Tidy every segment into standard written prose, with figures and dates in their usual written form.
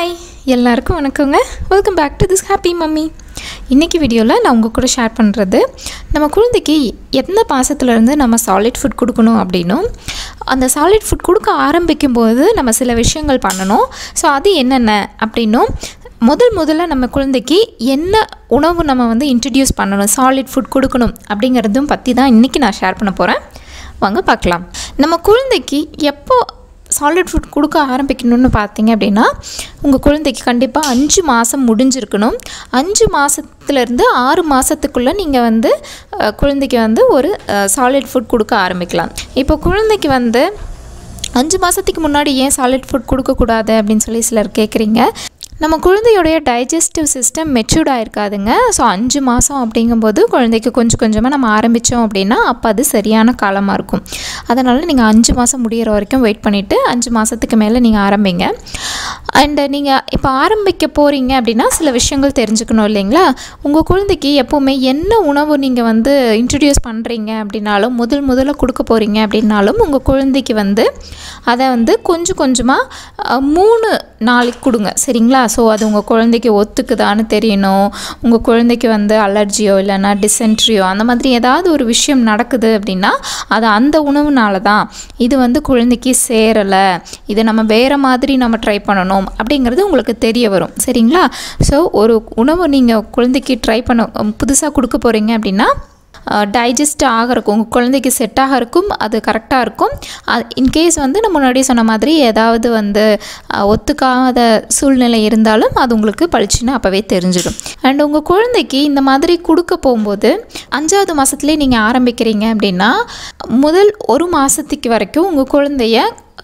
Hi எல்லாருக்கும் வணக்கங்க. Welcome back to this happy mummy. இன்றைக்கி வீடியோவில் நான் உங்கள் கூட ஷேர் பண்ணுறது, நம்ம குழந்தைக்கு எந்த பாசத்துலேருந்து நம்ம சாலிட் ஃபுட் கொடுக்கணும் அப்படின்னும், அந்த சாலிட் ஃபுட் கொடுக்க ஆரம்பிக்கும்போது நம்ம சில விஷயங்கள் பண்ணணும். ஸோ அது என்னென்ன அப்படின்னும், முதல்ல நம்ம குழந்தைக்கு என்ன உணவு நம்ம வந்து இன்ட்ரடியூஸ் பண்ணணும், சாலிட் ஃபுட் கொடுக்கணும் அப்படிங்கிறதும் பற்றி தான் இன்றைக்கி நான் ஷேர் பண்ண போகிறேன். வாங்க பார்க்கலாம். நம்ம குழந்தைக்கு எப்போ சாலிட் ஃபுட் கொடுக்க ஆரம்பிக்கணும்னு பார்த்தீங்க அப்படின்னா, உங்கள் குழந்தைக்கு கண்டிப்பாக 5 மாதம் முடிஞ்சிருக்கணும். 5 மாதத்துலேருந்து 6 மாதத்துக்குள்ளே நீங்கள் வந்து குழந்தைக்கு வந்து ஒரு சாலிட் ஃபுட் கொடுக்க ஆரம்பிக்கலாம். இப்போ குழந்தைக்கு வந்து 5 மாதத்துக்கு முன்னாடி ஏன் சாலிட் ஃபுட் கொடுக்கக்கூடாது அப்படின்னு சொல்லி சிலர் கேட்குறீங்க. நம்ம குழந்தையோடைய டைஜஸ்டிவ் சிஸ்டம் மெச்சூர்டாக இருக்காதுங்க. ஸோ 5 மாதம் அப்படிங்கும்போது குழந்தைக்கு கொஞ்சம் கொஞ்சமாக நம்ம ஆரம்பித்தோம் அப்படின்னா அப்போ அது சரியான காலமாக இருக்கும். அதனால் நீங்கள் 5 மாதம் முடிகிற வரைக்கும் வெயிட் பண்ணிவிட்டு 5 மாதத்துக்கு மேலே நீங்கள் ஆரம்பிங்க. அண்டு நீங்கள் இப்போ ஆரம்பிக்க போகிறீங்க அப்படின்னா சில விஷயங்கள் தெரிஞ்சுக்கணும் இல்லைங்களா. உங்கள் குழந்தைக்கு எப்போவுமே என்ன உணவு நீங்கள் வந்து இன்ட்ரடியூஸ் பண்ணுறீங்க அப்படின்னாலும், முதல்ல கொடுக்க போகிறீங்க அப்படின்னாலும், உங்கள் குழந்தைக்கு வந்து அதை வந்து கொஞ்சம் கொஞ்சமாக 3 நாளைக்கு கொடுங்க, சரிங்களா. ஸோ அது உங்கள் குழந்தைக்கு ஒத்துக்குதான்னு தெரியணும். உங்கள் குழந்தைக்கு வந்து அலர்ஜியோ இல்லைன்னா டிசென்ட்ரியோ அந்த மாதிரி ஏதாவது ஒரு விஷயம் நடக்குது அப்படின்னா அது அந்த உணவுனால தான், இது வந்து குழந்தைக்கு சேரலை, இதை நம்ம வேறு மாதிரி நம்ம ட்ரை பண்ணணும் அப்படிங்கிறது உங்களுக்கு தெரிய வரும், சரிங்களா. ஸோ ஒரு உணவு நீங்கள் குழந்தைக்கு ட்ரை பண்ண புதுசாக கொடுக்க போகிறீங்க அப்படின்னா டைஜஸ்ட் ஆகிறக்கும், உங்கள் குழந்தைக்கு செட் ஆகிறக்கும் அது கரெக்டாக இருக்கும். இன்கேஸ் வந்து நான் முன்னாடி சொன்ன மாதிரி ஏதாவது வந்து ஒத்துக்காத சூழ்நிலை இருந்தாலும் அது உங்களுக்கு பளிச்சுன்னு அப்போவே தெரிஞ்சிடும். அண்ட் உங்கள் குழந்தைக்கு இந்த மாதிரி கொடுக்க போகும்போது 5வது மாதத்துலேயே நீங்கள் ஆரம்பிக்கிறீங்க அப்படின்னா, முதல் 1 மாதத்துக்கு வரைக்கும் உங்கள் குழந்தைய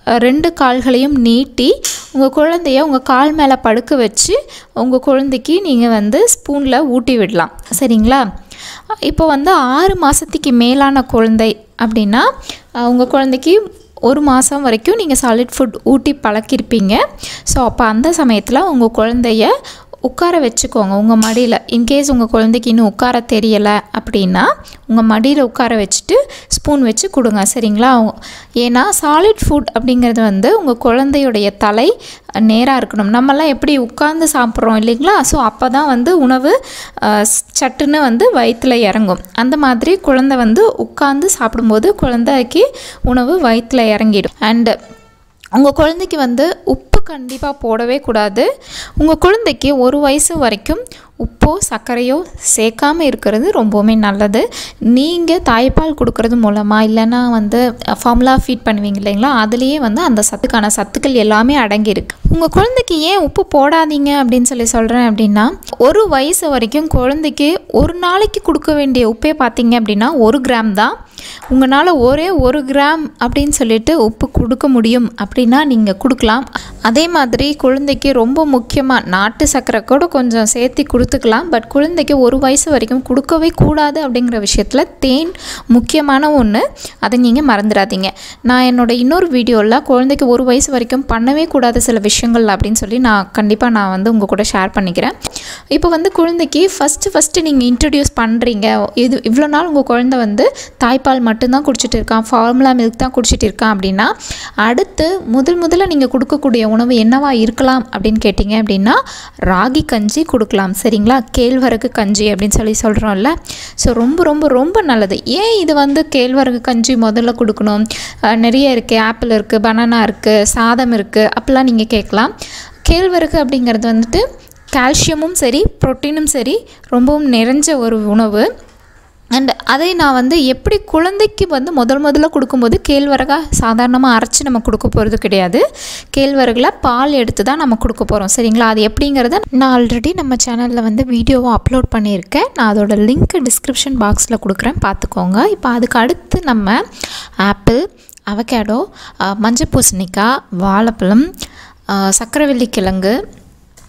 2 கால்களையும் நீட்டி உங்கள் குழந்தைய உங்கள் கால் மேலே படுக்க வச்சு உங்கள் குழந்தைக்கு நீங்கள் வந்து ஸ்பூனில் ஊட்டி விடலாம், சரிங்களா. இப்போ வந்து 6 மாதத்துக்கு மேலான குழந்தை அப்படின்னா உங்கள் குழந்தைக்கு 1 மாதம் வரைக்கும் நீங்கள் சாலிட் ஃபுட் ஊட்டி பழக்கியிருப்பீங்க. ஸோ அப்போ அந்த சமயத்தில் உங்கள் குழந்தைய உட்கார வச்சுக்கோங்க உங்கள் மடியில். இன்கேஸ் உங்கள் குழந்தைக்கு இன்னும் உட்கார தெரியலை அப்படின்னா உங்கள் மடியில் உட்கார வச்சுட்டு ஸ்பூன் வச்சு கொடுங்க, சரிங்களா. ஏன்னா சாலிட் ஃபுட் அப்படிங்கிறது வந்து உங்கள் குழந்தையுடைய தலை நேராக இருக்கணும். நம்மலாம் எப்படி உட்கார்ந்து சாப்பிட்றோம் இல்லைங்களா. ஸோ அப்போ தான் வந்து உணவு சட்டுன்னு வந்து வயிற்றில் இறங்கும். அந்த மாதிரி குழந்தை வந்து உட்கார்ந்து சாப்பிடும்போது குழந்தைக்கு உணவு வயிற்றில் இறங்கிடும். அண்டு உங்கள் குழந்தைக்கு வந்து உப்பு கண்டிப்பாக போடவே கூடாது. உங்கள் குழந்தைக்கு 1 வயசு வரைக்கும் உப்போ சர்க்கரையோ சேர்க்காமல் இருக்கிறது ரொம்பவுமே நல்லது. நீங்கள் தாய்ப்பால் கொடுக்கறது மூலமாக இல்லைன்னா வந்து ஃபார்முலா ஃபீட் பண்ணுவீங்க இல்லைங்களா, அதுலேயே வந்து அந்த சத்துக்கள் எல்லாமே அடங்கியிருக்கு. உங்கள் குழந்தைக்கு ஏன் உப்பு போடாதீங்க அப்படின்னு சொல்லி சொல்கிறேன் அப்படின்னா, 1 வயசு வரைக்கும் குழந்தைக்கு ஒரு நாளைக்கு கொடுக்க வேண்டிய உப்பே பார்த்தீங்க அப்படின்னா 1 கிராம் தான். உங்களால் ஒரே 1 கிராம் அப்படின்னு சொல்லிட்டு உப்பு கொடுக்க முடியும் அப்படின்னா நீங்கள் கொடுக்கலாம். அதே மாதிரி குழந்தைக்கு ரொம்ப முக்கியமாக நாட்டு சர்க்கரை கூட கொஞ்சம் சேர்த்து கொடுத்துக்கலாம். பட் குழந்தைக்கு 1 வயசு வரைக்கும் கொடுக்கவே கூடாது அப்படிங்கிற விஷயத்தில் தேன் முக்கியமான ஒன்று, அதை நீங்கள் மறந்துடாதீங்க. நான் என்னோடய இன்னொரு வீடியோவில் குழந்தைக்கு 1 வயசு வரைக்கும் பண்ணவே கூடாத சில விஷயங்கள் அப்படின்னு சொல்லி நான் வந்து உங்கள் கூட ஷேர் பண்ணிக்கிறேன். இப்போ வந்து குழந்தைக்கு ஃபஸ்ட்டு நீங்கள் இன்ட்ரடியூஸ் பண்ணுறீங்க, இவ்வளோ நாள் உங்கள் குழந்தை வந்து தாய்ப்பால் மட்டும்தான் குடிச்சிட்டு இருக்கான், ஃபார்முலா மில்க் தான் குடிச்சிட்டு இருக்கான் அப்படின்னா, அடுத்து முதல்ல நீங்கள் கொடுக்கக்கூடிய உணவு என்னவா இருக்கலாம் அப்படின்னு கேட்டிங்க அப்படின்னா ராகி கஞ்சி கொடுக்கலாம், சரிங்களா. கேழ்வரகு கஞ்சி அப்படின்னு சொல்லி சொல்கிறோம்ல. ஸோ ரொம்ப ரொம்ப ரொம்ப நல்லது. ஏன் இது வந்து கேழ்வரகு கஞ்சி முதல்ல கொடுக்கணும், நிறைய இருக்குது, ஆப்பிள் இருக்குது, பனானா இருக்குது, சாதம் இருக்குது அப்படிலாம் நீங்கள் கேட்கலாம். கேழ்வரகு அப்படிங்கிறது வந்துட்டு கால்சியமும் சரி புரோட்டீனும் சரி ரொம்பவும் நிறைஞ்ச ஒரு உணவு. அண்ட் அதை நான் வந்து எப்படி குழந்தைக்கு வந்து முதல்ல கொடுக்கும்போது கேழ்வரகாக சாதாரணமாக அரைச்சி நம்ம கொடுக்க போகிறது கிடையாது. கேழ்வரகில் பால் எடுத்து தான் நம்ம கொடுக்க போகிறோம், சரிங்களா. அது எப்படிங்கிறத நான் ஆல்ரெடி நம்ம சேனலில் வந்து வீடியோவை அப்லோட் பண்ணியிருக்கேன். நான் அதோட லிங்க் டிஸ்கிரிப்ஷன் பாக்ஸில் கொடுக்குறேன், பார்த்துக்கோங்க. இப்போ அதுக்கு அடுத்து நம்ம ஆப்பிள், அவகேடோ, மஞ்சள் பூசணிக்காய், வாழைப்பழம், சக்கரவள்ளி கிழங்கு,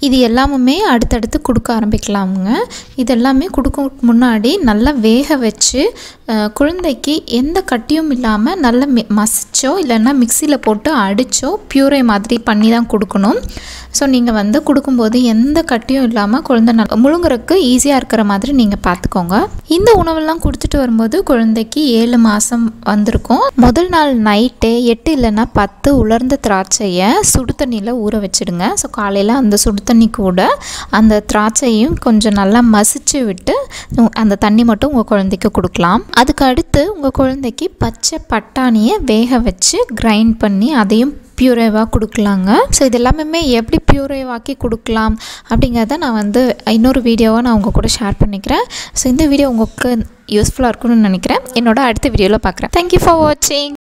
இது எல்லாமே அடுத்தடுத்து கொடுக்க ஆரம்பிக்கலாமுங்க. இது எல்லாமே கொடுக்க முன்னாடி நல்லா வேக வச்சு குழந்தைக்கு எந்த கட்டியும் இல்லாமல் நல்லா மசிச்சோ இல்லைன்னா மிக்சியில் போட்டு அடித்தோ பியூரே மாதிரி பண்ணி தான் கொடுக்கணும். ஸோ நீங்கள் கொடுக்கும்போது எந்த கட்டியும் இல்லாமல் குழந்தை முழுங்குறதுக்கு ஈஸியாக இருக்கிற மாதிரி நீங்கள் பார்த்துக்கோங்க. இந்த உணவெல்லாம் கொடுத்துட்டு வரும்போது குழந்தைக்கு 7 மாதம் வந்திருக்கும். முதல் நாள் நைட்டே 8 இல்லைன்னா 10 உலர்ந்த திராட்சையை சுடு தண்ணியில் ஊற வச்சுடுங்க. ஸோ காலையில் அந்த சுடு தண்ணி கூட அந்த திராட்சையும் கொஞ்சம் நல்லா மசிச்சு விட்டு அந்த தண்ணி மட்டும் உங்கள் குழந்தைக்கு கொடுக்கலாம். அதுக்கு அடுத்து உங்கள் குழந்தைக்கு பச்சை பட்டாணியை வேக வச்சு கிரைண்ட் பண்ணி அதையும் பியூரேவாக கொடுக்கலாங்க. ஸோ இது எல்லாமே எப்படி பியூரேவாக்கி கொடுக்கலாம் அப்படிங்கிறத நான் இன்னொரு வீடியோவாக நான் உங்கள் கூட ஷேர் பண்ணிக்கிறேன். ஸோ இந்த வீடியோ உங்களுக்கு யூஸ்ஃபுல்லாக இருக்கும்னு நினைக்கிறேன். என்னோட அடுத்த வீடியோவில் பார்க்குறேன். தேங்க்யூ ஃபார் வாட்சிங்.